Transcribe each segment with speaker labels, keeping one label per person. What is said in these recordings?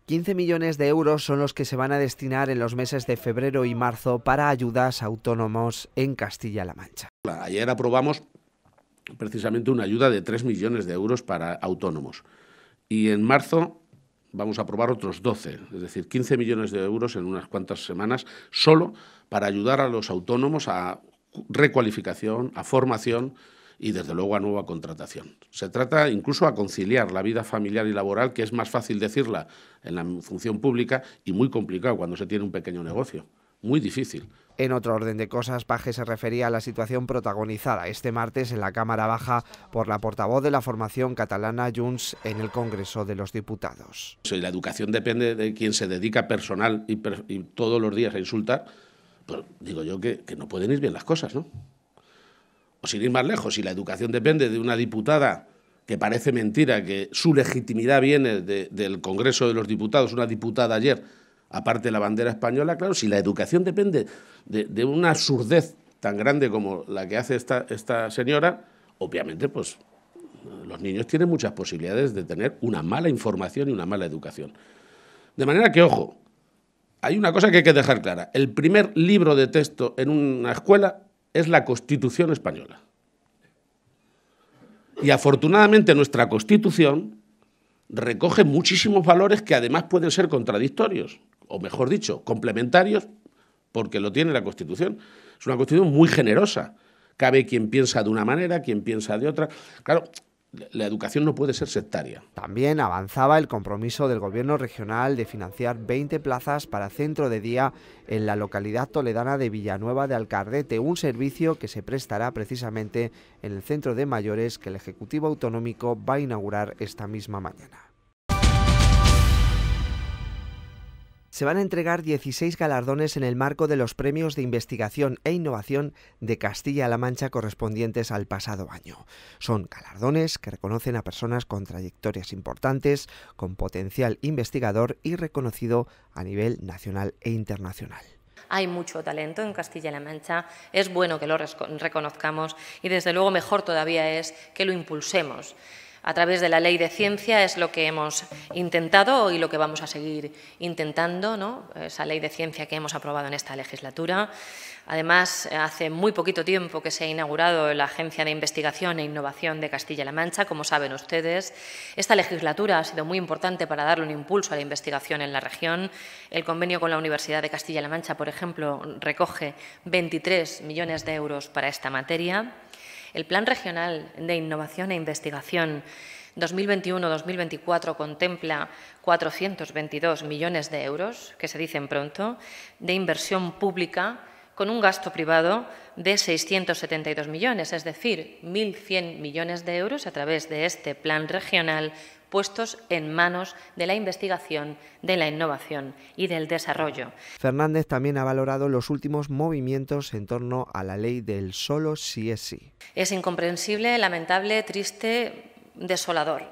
Speaker 1: 15 millones de euros son los que se van a destinar en los meses de febrero y marzo para ayudas a autónomos en Castilla-La Mancha.
Speaker 2: Ayer aprobamos precisamente una ayuda de 3 millones de euros para autónomos y en marzo vamos a aprobar otros 12, es decir, 15 millones de euros en unas cuantas semanas solo para ayudar a los autónomos a recualificación, a formación y, desde luego, a nueva contratación. Se trata incluso a conciliar la vida familiar y laboral, que es más fácil decirla en la función pública y muy complicado cuando se tiene un pequeño negocio. Muy difícil.
Speaker 1: En otro orden de cosas, Page se refería a la situación protagonizada este martes en la Cámara Baja por la portavoz de la formación catalana Junts en el Congreso de los Diputados.
Speaker 2: Si la educación depende de quien se dedica personal y todos los días a insultar, pues digo yo que no pueden ir bien las cosas, ¿no? O sin ir más lejos, si la educación depende de una diputada, que parece mentira, que su legitimidad viene del Congreso de los Diputados, una diputada ayer, aparte de la bandera española, claro, si la educación depende de una absurdez tan grande como la que hace esta señora, obviamente pues los niños tienen muchas posibilidades de tener una mala información y una mala educación. De manera que, ojo, hay una cosa que hay que dejar clara. El primer libro de texto en una escuela es la Constitución española. Y afortunadamente nuestra Constitución recoge muchísimos valores que además pueden ser contradictorios, o mejor dicho, complementarios, porque lo tiene la Constitución. Es una Constitución muy generosa. Cabe quien piensa de una manera, quien piensa de otra. Claro, la educación no puede ser sectaria.
Speaker 1: También avanzaba el compromiso del Gobierno regional de financiar 20 plazas para centro de día en la localidad toledana de Villanueva de Alcardete, un servicio que se prestará precisamente en el centro de mayores que el Ejecutivo Autonómico va a inaugurar esta misma mañana. Se van a entregar 16 galardones en el marco de los premios de investigación e innovación de Castilla-La Mancha correspondientes al pasado año. Son galardones que reconocen a personas con trayectorias importantes, con potencial investigador y reconocido a nivel nacional e internacional.
Speaker 3: Hay mucho talento en Castilla-La Mancha, es bueno que lo reconozcamos y, desde luego, mejor todavía es que lo impulsemos. A través de la Ley de Ciencia es lo que hemos intentado y lo que vamos a seguir intentando, ¿no? Esa Ley de Ciencia que hemos aprobado en esta legislatura. Además, hace muy poquito tiempo que se ha inaugurado la Agencia de Investigación e Innovación de Castilla-La Mancha, como saben ustedes. Esta legislatura ha sido muy importante para darle un impulso a la investigación en la región. El convenio con la Universidad de Castilla-La Mancha, por ejemplo, recoge 23 millones de euros para esta materia. El Plan Regional de Innovación e Investigación 2021-2024 contempla 422 millones de euros, que se dicen pronto, de inversión pública con un gasto privado de 672 millones, es decir, 1.100 millones de euros a través de este plan regional puestos en manos de la investigación, de la innovación y del desarrollo.
Speaker 1: Fernández también ha valorado los últimos movimientos en torno a la ley del solo sí es sí.
Speaker 3: Es incomprensible, lamentable, triste, desolador,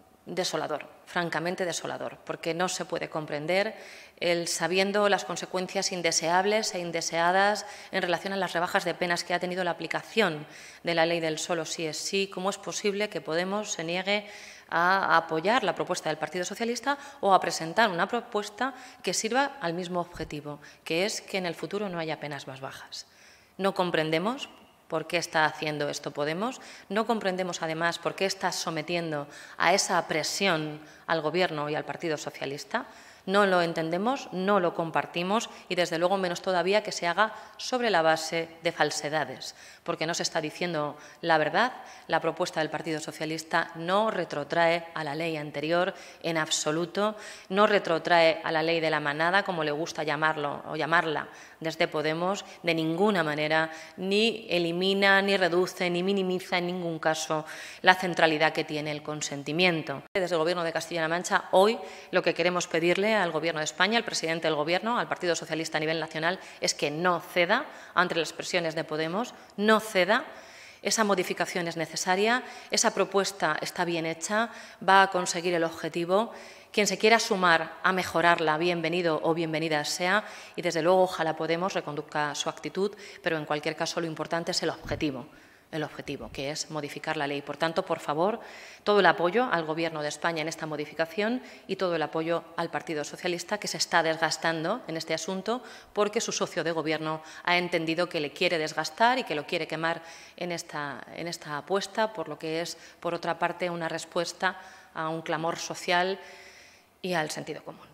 Speaker 3: francamente desolador, porque no se puede comprender sabiendo las consecuencias indeseables e indeseadas en relación a las rebajas de penas que ha tenido la aplicación de la ley del solo sí es sí. ¿Cómo es posible que Podemos se niegue a apoyar la propuesta del Partido Socialista o a presentar una propuesta que sirva al mismo objetivo, que es que en el futuro no haya penas más bajas? No comprendemos por qué está haciendo esto Podemos, no comprendemos además por qué está sometiendo a esa presión al Gobierno y al Partido Socialista. No lo entendemos, no lo compartimos y, desde luego, menos todavía que se haga sobre la base de falsedades, porque no se está diciendo la verdad. La propuesta del Partido Socialista no retrotrae a la ley anterior en absoluto, no retrotrae a la ley de la manada, como le gusta llamarlo o llamarla desde Podemos, de ninguna manera, ni elimina, ni reduce, ni minimiza en ningún caso la centralidad que tiene el consentimiento. Desde el Gobierno de Castilla-La Mancha, hoy lo que queremos pedirle al Gobierno de España, al presidente del Gobierno, al Partido Socialista a nivel nacional, es que no ceda ante las presiones de Podemos, no ceda. Esa modificación es necesaria, esa propuesta está bien hecha, va a conseguir el objetivo. Quien se quiera sumar a mejorarla, bienvenido o bienvenida sea, y desde luego ojalá Podemos reconduzca su actitud, pero en cualquier caso lo importante es el objetivo. el objetivo, que es modificar la ley. Por tanto, por favor, todo el apoyo al Gobierno de España en esta modificación y todo el apoyo al Partido Socialista, que se está desgastando en este asunto porque su socio de Gobierno ha entendido que le quiere desgastar y que lo quiere quemar en esta apuesta, por lo que es, por otra parte, una respuesta a un clamor social y al sentido común.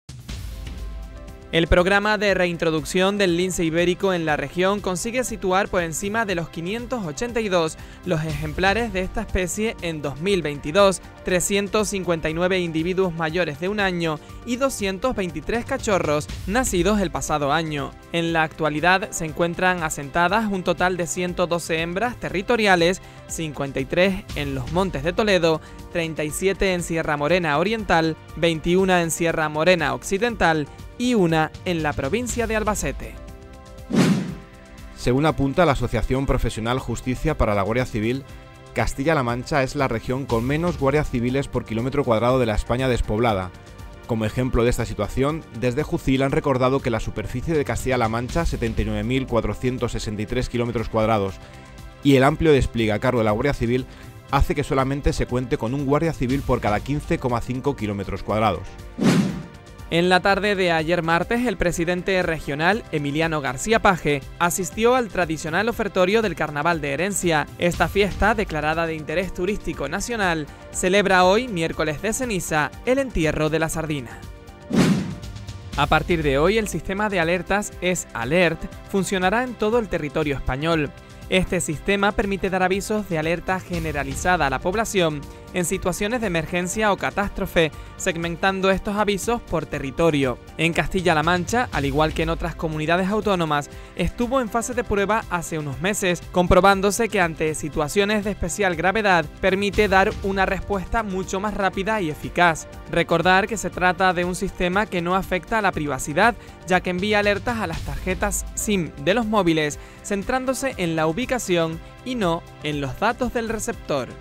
Speaker 4: El programa de reintroducción del lince ibérico en la región consigue situar por encima de los 582 los ejemplares de esta especie en 2022, 359 individuos mayores de un año y 223 cachorros nacidos el pasado año. En la actualidad se encuentran asentadas un total de 112 hembras territoriales, 53 en los Montes de Toledo, 37 en Sierra Morena Oriental, 21 en Sierra Morena Occidental y una en la provincia de Albacete.
Speaker 5: Según apunta la Asociación Profesional Justicia para la Guardia Civil, Castilla-La Mancha es la región con menos guardias civiles por kilómetro cuadrado de la España despoblada. Como ejemplo de esta situación, desde Jucil han recordado que la superficie de Castilla-La Mancha, 79.463 kilómetros cuadrados, y el amplio despliegue a cargo de la Guardia Civil hace que solamente se cuente con un guardia civil por cada 15,5 kilómetros cuadrados.
Speaker 4: En la tarde de ayer martes, el presidente regional, Emiliano García Paje, asistió al tradicional ofertorio del Carnaval de Herencia. Esta fiesta, declarada de interés turístico nacional, celebra hoy, miércoles de ceniza, el entierro de la sardina. A partir de hoy, el sistema de alertas Es-Alert funcionará en todo el territorio español. Este sistema permite dar avisos de alerta generalizada a la población en situaciones de emergencia o catástrofe, segmentando estos avisos por territorio. En Castilla-La Mancha, al igual que en otras comunidades autónomas, estuvo en fase de prueba hace unos meses, comprobándose que ante situaciones de especial gravedad permite dar una respuesta mucho más rápida y eficaz. Recordar que se trata de un sistema que no afecta a la privacidad, ya que envía alertas a las tarjetas SIM de los móviles, centrándose en la ubicación y no en los datos del receptor.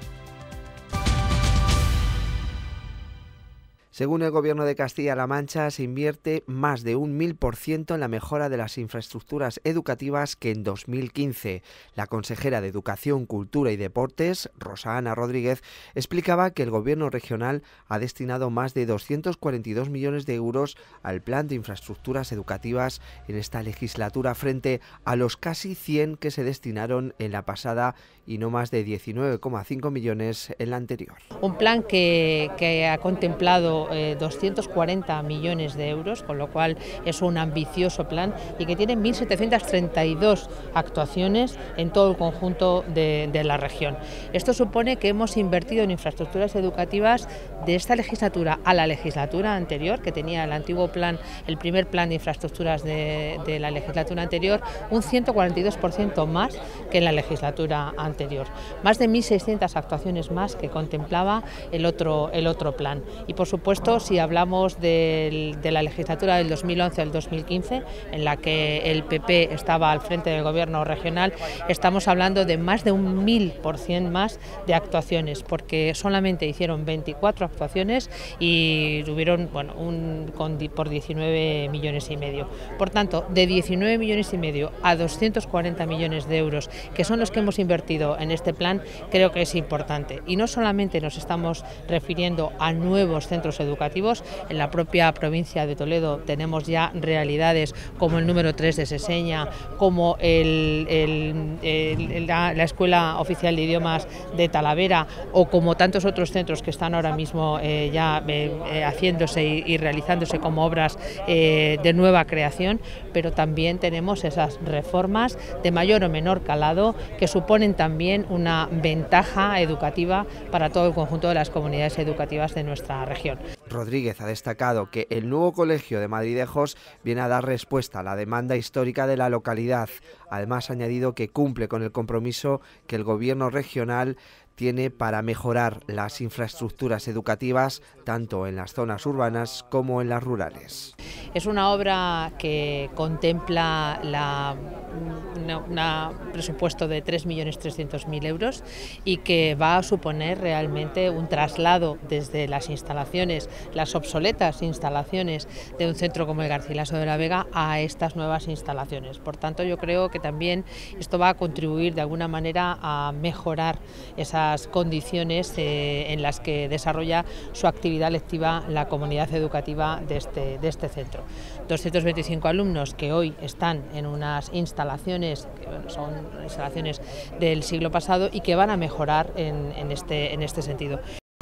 Speaker 1: Según el Gobierno de Castilla-La Mancha, se invierte más de un 1000% en la mejora de las infraestructuras educativas que en 2015. La consejera de Educación, Cultura y Deportes, Rosa Ana Rodríguez, explicaba que el Gobierno regional ha destinado más de 242 millones de euros al Plan de Infraestructuras Educativas en esta legislatura, frente a los casi 100 que se destinaron en la pasada y no más de 19,5 millones en la anterior.
Speaker 6: Un plan que ha contemplado 240 millones de euros, con lo cual es un ambicioso plan y que tiene 1.732 actuaciones en todo el conjunto de la región. Esto supone que hemos invertido en infraestructuras educativas de esta legislatura a la legislatura anterior, que tenía el antiguo plan, el primer plan de infraestructuras de la legislatura anterior, un 142% más que en la legislatura anterior. Más de 1.600 actuaciones más que contemplaba el otro plan. Y por supuesto, si hablamos de la legislatura del 2011 al 2015, en la que el PP estaba al frente del gobierno regional, estamos hablando de más de un 1000% más de actuaciones, porque solamente hicieron 24 actuaciones y tuvieron por 19 millones y medio. Por tanto, de 19 millones y medio a 240 millones de euros, que son los que hemos invertido en este plan, creo que es importante. Y no solamente nos estamos refiriendo a nuevos centros educativos, en la propia provincia de Toledo tenemos ya realidades como el número 3 de Seseña, como la Escuela Oficial de Idiomas de Talavera, o como tantos otros centros que están ahora mismo haciéndose y realizándose como obras de nueva creación, pero también tenemos esas reformas de mayor o menor calado que suponen también una ventaja educativa para todo el conjunto de las comunidades educativas de nuestra región.
Speaker 1: Rodríguez ha destacado que el nuevo colegio de Madridejos viene a dar respuesta a la demanda histórica de la localidad. Además, ha añadido que cumple con el compromiso que el Gobierno regional tiene para mejorar las infraestructuras educativas tanto en las zonas urbanas como en las rurales.
Speaker 6: Es una obra que contempla un presupuesto de 3.300.000 euros y que va a suponer realmente un traslado desde las instalaciones, las obsoletas instalaciones de un centro como el Garcilaso de la Vega a estas nuevas instalaciones. Por tanto, yo creo que también esto va a contribuir de alguna manera a mejorar esas condiciones en las que desarrolla su actividad lectiva la comunidad educativa de este centro. 225 alumnos que hoy están en unas instalaciones que son instalaciones del siglo pasado y que van a mejorar en este sentido.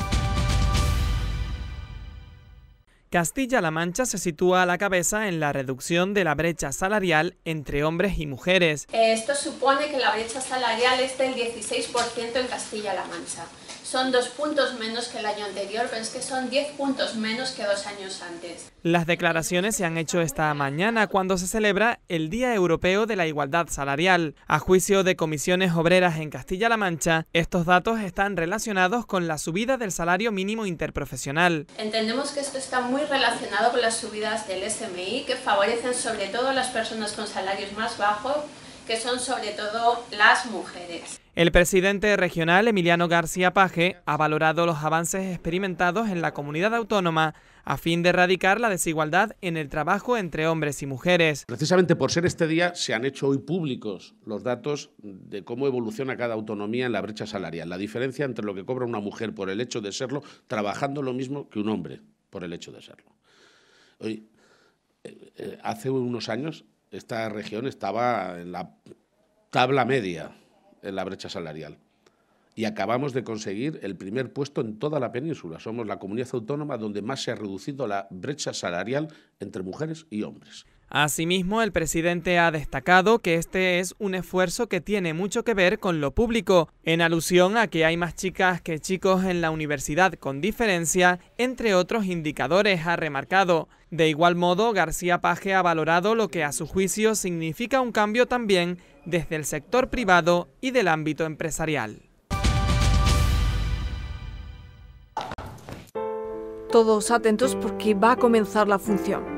Speaker 4: Castilla-La Mancha se sitúa a la cabeza en la reducción de la brecha salarial entre hombres y mujeres.
Speaker 7: Esto supone que la brecha salarial es del 16% en Castilla-La Mancha. Son 2 puntos menos que el año anterior, pero es que son 10 puntos menos que 2 años antes.
Speaker 4: Las declaraciones se han hecho esta mañana cuando se celebra el Día Europeo de la Igualdad Salarial. A juicio de comisiones obreras en Castilla-La Mancha, estos datos están relacionados con la subida del salario mínimo interprofesional.
Speaker 7: Entendemos que esto está muy relacionado con las subidas del SMI, que favorecen sobre todo a las personas con salarios más bajos, que son sobre todo las mujeres.
Speaker 4: El presidente regional, Emiliano García Paje, ha valorado los avances experimentados en la comunidad autónoma a fin de erradicar la desigualdad en el trabajo entre hombres y mujeres.
Speaker 2: Precisamente por ser este día se han hecho hoy públicos los datos de cómo evoluciona cada autonomía en la brecha salarial, la diferencia entre lo que cobra una mujer por el hecho de serlo, trabajando lo mismo que un hombre por el hecho de serlo. Hoy, hace unos años esta región estaba en la tabla media en la brecha salarial y acabamos de conseguir el primer puesto en toda la península. Somos la comunidad autónoma donde más se ha reducido la brecha salarial entre mujeres y hombres.
Speaker 4: Asimismo, el presidente ha destacado que este es un esfuerzo que tiene mucho que ver con lo público, en alusión a que hay más chicas que chicos en la universidad con diferencia, entre otros indicadores, ha remarcado. De igual modo, García Paje ha valorado lo que a su juicio significa un cambio también desde el sector privado y del ámbito empresarial.
Speaker 8: Todos atentos porque va a comenzar la función.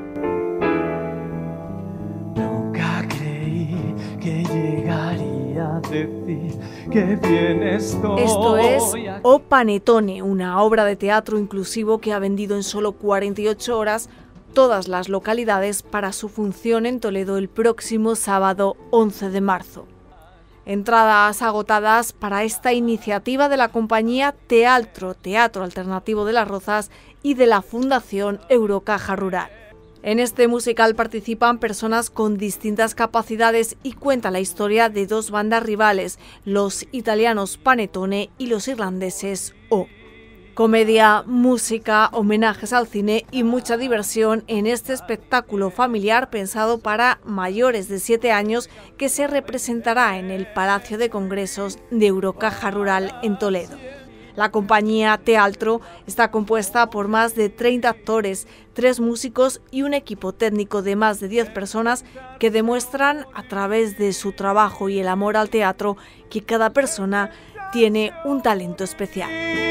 Speaker 8: Esto es O Panettone, una obra de teatro inclusivo que ha vendido en solo 48 horas todas las localidades para su función en Toledo el próximo sábado 11 de marzo. Entradas agotadas para esta iniciativa de la compañía Teatro, Teatro Alternativo de Las Rozas y de la Fundación Eurocaja Rural. En este musical participan personas con distintas capacidades y cuenta la historia de 2 bandas rivales, los italianos Panettone y los irlandeses O. Comedia, música, homenajes al cine y mucha diversión en este espectáculo familiar pensado para mayores de 7 años que se representará en el Palacio de Congresos de Eurocaja Rural en Toledo. La compañía Teatro está compuesta por más de 30 actores, 3 músicos y un equipo técnico de más de 10 personas que demuestran a través de su trabajo y el amor al teatro que cada persona tiene un talento especial.